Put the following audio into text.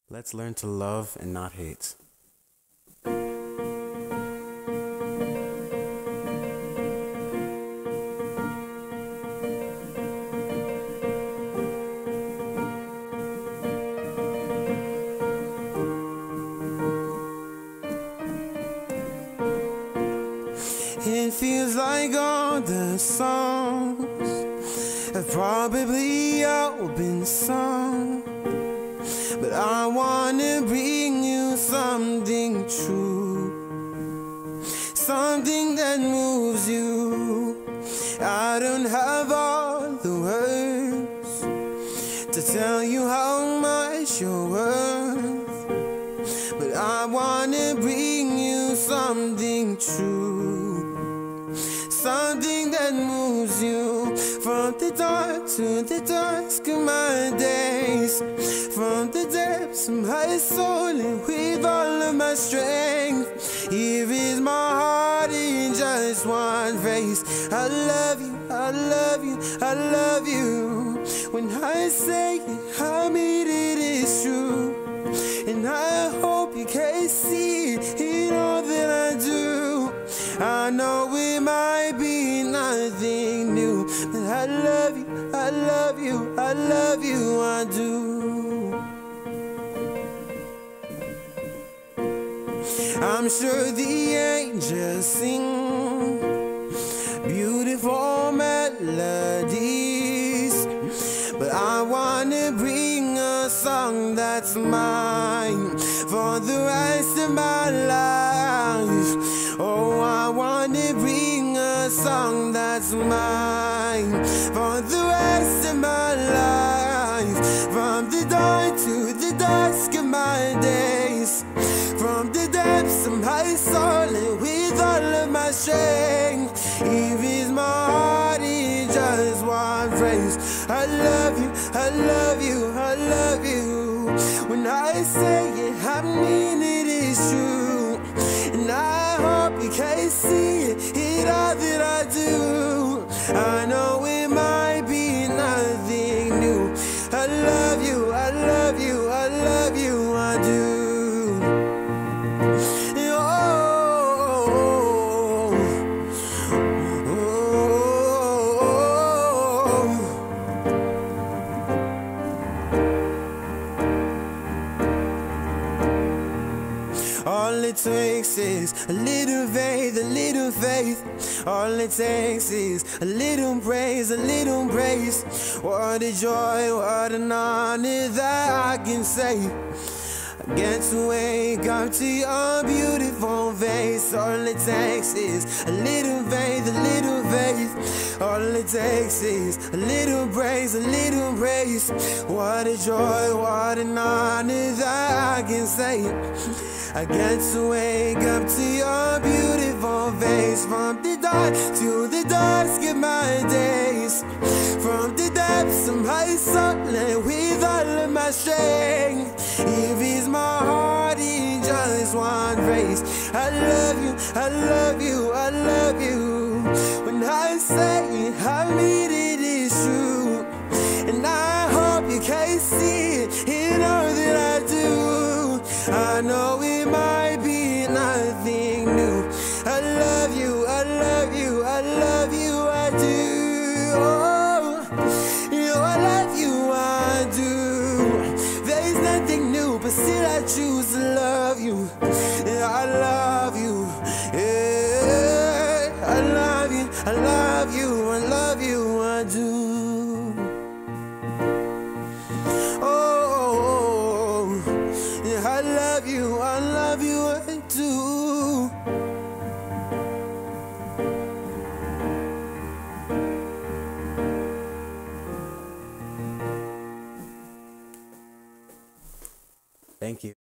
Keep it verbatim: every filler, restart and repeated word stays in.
Let's learn to love and not hate. It feels like all the songs have probably all been sung, but I wanna bring you something true, something that moves you. I don't have all the words to tell you how much you're worth, but I wanna bring you something true, something that moves you. From the dark to the dusk of my days, from the depths of my soul and with all of my strength, here is my heart in just one phrase. I love you, I love you, I love you. When I say it, I mean it is true, and I hope you can see it in all that I do. I know it might be nothing new, but I love you, I love you, I love you, I do. I'm sure the angels sing beautiful melodies, but I wanna bring a song that's mine for the rest of my life. Oh, I wanna bring a song that's mine for the rest of my life. From the dawn to the dusk of my days, from the depths of my soul and with all of my strength, here is my heart in just one phrase. I love you, I love you, I love you. When I say it, I mean it is true, and I hope you can see it in all that I do. I know it might be nothing new. I love you, I love you, I love you, I do. All it takes is a little faith, a little faith. All it takes is a little praise, a little praise. What a joy, what an honor that I can say. I get to wake up to your beautiful face. All it takes is a little faith, a little faith. All it takes is a little praise, a little praise. What a joy, what an honor that I can say. I get to wake up to your beautiful face. From the dark to the dusk of my days, from the depths of my soul and with all of my strength, here is my heart in just one phrase. I love you, I love you, I love you. When I say it, I mean it is true, and I hope you can see it in all that I do. I know it might be nothing new. I love you, I love you, I love you, I do. Oh, you know I love you, I do. There's nothing new, but still I choose to love you. Yeah, I love you. Yeah, I love you, I love you, I love you, I do. I love you, I love you, I do. Thank you.